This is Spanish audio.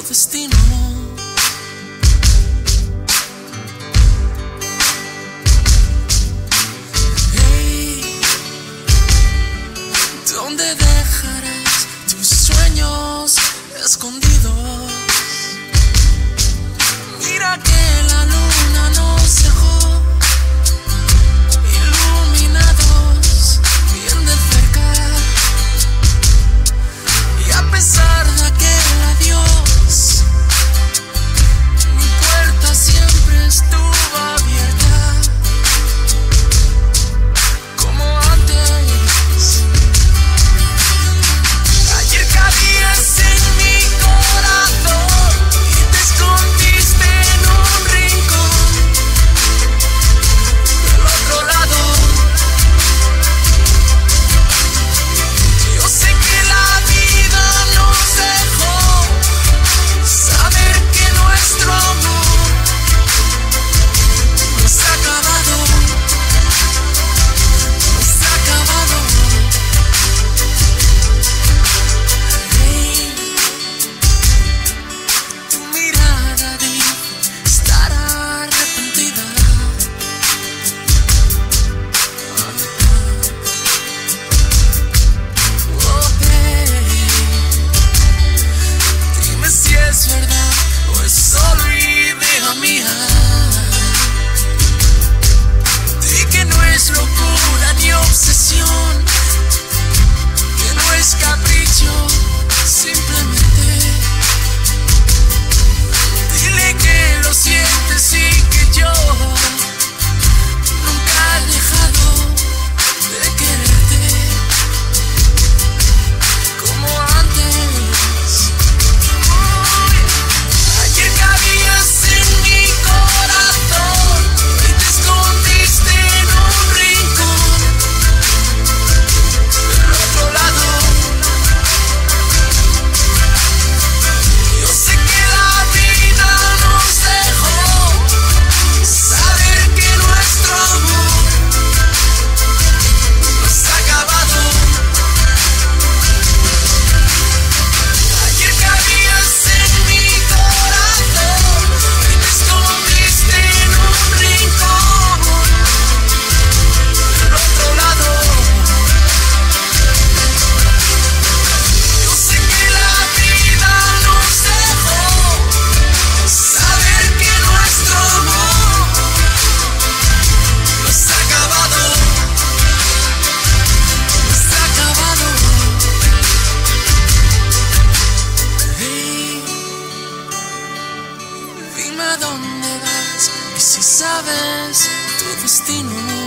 tu destino. Hey, ¿dónde dejarás tus sueños escondidos? Mira que la luna nos dejó iluminados bien de cerca, y a pesar de aquel adiós, mi puerta siempre estuvo abierta, como antes. Ayer cabías en mi corazón y te escondiste en un rincón del otro lado. Yo sé que la vida nos dejó saber que nuestro amor no se ha acabado, no se ha acabado. Hey, tu mirada dijo estar arrepentida. Oh, hey, dime si es verdad o es solo idea mía. Di que no es locura ni obsesión, que no es capricho, simplemente dile que lo sientes y que yo nunca he dejado de quererte como antes. Ayer cabías en mi corazón y te escondiste en un rincón del otro lado. Yo sé que la vida nos dejó saber que nuestro amor no se ha acabado. Ayer cabías en mi corazón y te escondiste en un rincón del otro lado. Yo sé que la vida nos dejó saber que nuestro amor no se ha acabado, no se ha acabado. Hey, dime a dónde vas y si sabes tu destino.